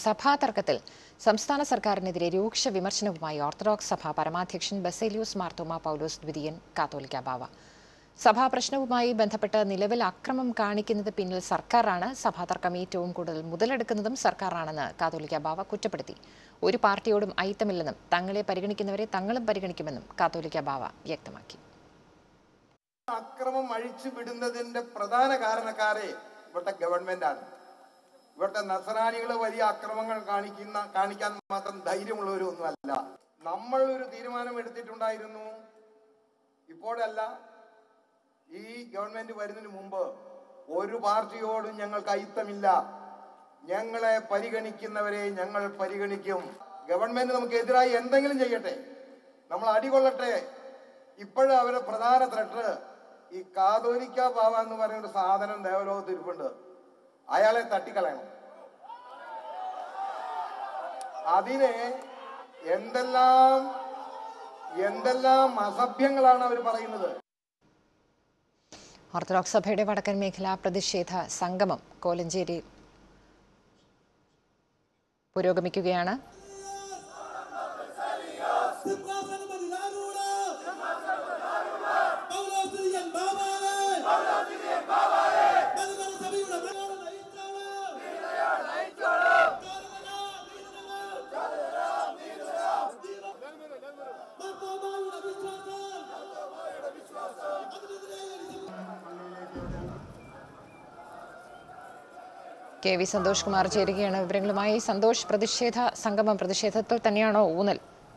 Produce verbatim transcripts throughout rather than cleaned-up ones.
സഭാ തർക്കത്തിൽ സംസ്ഥാന സർക്കാരിനെതിരെ രൂക്ഷ വിമർശനവുമായി ഓർത്തഡോക്സ് സഭ പരമാധ്യക്ഷൻ ബസേലിയോസ് മാർത്തോമാ പൗലോസ് ദ്വിതീയൻ കാത്തോലിക്ക ബാവ. സഭാ പ്രശ്നവുമായി ബന്ധപ്പെട്ട് നിലവിൽ അക്രമം കാണിക്കുന്നത് പിന്നിൽ സർക്കാരാണ്. സഭാ തർക്കം ഏറ്റവും കൂടുതൽ മുതലെടുക്കുന്നതും സർക്കാരാണെന്ന് കാത്തോലിക്ക ബാവ കുറ്റപ്പെടുത്തി. ഒരു പാർട്ടിയോടും ഐത്തമില്ലെന്നും തങ്ങളെ പരിഗണിക്കുന്നവരെ തങ്ങളും പരിഗണിക്കുമെന്നും കാത്തോലിക്ക ബാവ വ്യക്തമാക്കി. അക്രമം അഴിച്ചു വിടുന്നതിന്റെ പ്രധാന കാരണക്കാരെ ഇവിടുത്തെ ഗവൺമെന്റാണ്. ഇവിടുത്തെ നസറാനികൾ വലിയ അക്രമങ്ങൾ കാണിക്കുന്ന കാണിക്കാൻ മാത്രം ധൈര്യമുള്ളവരൊന്നുമല്ല. നമ്മൾ ഒരു തീരുമാനം എടുത്തിട്ടുണ്ടായിരുന്നു. ഇപ്പോഴല്ല, ഈ ഗവൺമെന്റ് വരുന്നതിന് മുമ്പ് ഒരു പാർട്ടിയോടും ഞങ്ങൾക്ക് ഐത്തമില്ല, ഞങ്ങളെ പരിഗണിക്കുന്നവരെ ഞങ്ങൾ പരിഗണിക്കും. ഗവൺമെന്റ് നമുക്ക് എതിരായി എന്തെങ്കിലും ചെയ്യട്ടെ, നമ്മൾ അടികൊള്ളട്ടെ. ഇപ്പോഴും അവരുടെ പ്രധാന ത്രട്ട് ഈ കാതോലിക്ക ബാവ എന്ന് പറയുന്ന ഒരു സാധനം ദേവലോകത്ത് ഇരിപ്പുണ്ട്. അയാളെ തട്ടിക്കളയണം. അതിനെ എന്തെല്ലാം എന്തെല്ലാം അസഭ്യങ്ങളാണ് അവർ പറയുന്നത്. ഓർത്തഡോക്സ് സഭയുടെ വടക്കൻ മേഖലാ പ്രതിഷേധ സംഗമം കോലഞ്ചേരിയിൽ പുരോഗമിക്കുകയാണ്. കെ വി സന്തോഷ് കുമാർ ചേരുകയാണ് വിവരങ്ങളുമായി. സന്തോഷ്, പ്രതിഷേധ സംഗമം പ്രതിഷേധത്തിൽ തന്നെയാണോ ഊന്നൽ?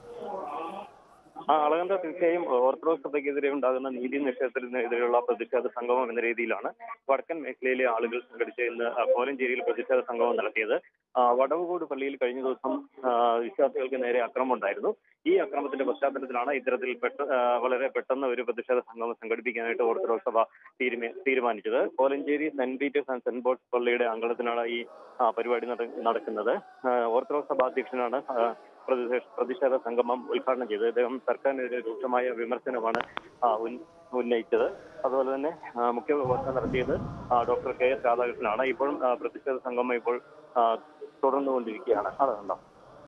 അളകന്ത തീർച്ചയായും ഓർത്തഡോക്സ് സഭയ്ക്കെതിരെ ഉണ്ടാകുന്ന നീതി നിഷേധത്തിനെതിരെയുള്ള പ്രതിഷേധ സംഗമം എന്ന രീതിയിലാണ് വടക്കൻ മേഖലയിലെ ആളുകൾ സംഘടിച്ച് ഇന്ന് കോലഞ്ചേരിയിൽ പ്രതിഷേധ സംഗമം നടത്തിയത്. വടവുകോട് പള്ളിയിൽ കഴിഞ്ഞ ദിവസം വിശ്വാസികൾക്ക് നേരെ അക്രമം ഉണ്ടായിരുന്നു. ഈ അക്രമത്തിന്റെ പശ്ചാത്തലത്തിലാണ് ഇത്തരത്തിൽ പെട്ട വളരെ പെട്ടെന്ന് ഒരു പ്രതിഷേധ സംഗമം സംഘടിപ്പിക്കാനായിട്ട് ഓർത്തഡോക്സ് സഭ തീരുമാനിച്ചത്. Kolenchery saint Peter's and saint Paul's പള്ളിയുടെ അങ്കണത്തിനാണ് ഈ പരിപാടി നടക്കുന്നത്. ഓർത്തഡോക്സ് സഭ അധ്യക്ഷനാണ് പ്രതിഷേധ സംഗമം ഉദ്ഘാടനം ചെയ്തത്. അദ്ദേഹം സർക്കാരിനെതിരെ രൂക്ഷമായ വിമർശനമാണ് ഉന്നയിച്ചത്. അതുപോലെ തന്നെ മുഖ്യ പ്രഭാഷണം നടത്തിയത് ഡോക്ടർ കെ എസ് രാധാകൃഷ്ണനാണ്. ഇപ്പോഴും പ്രതിഷേധ സംഗമം ഇപ്പോൾ തുടർന്നുകൊണ്ടിരിക്കുകയാണ്. അതുകൊണ്ടോ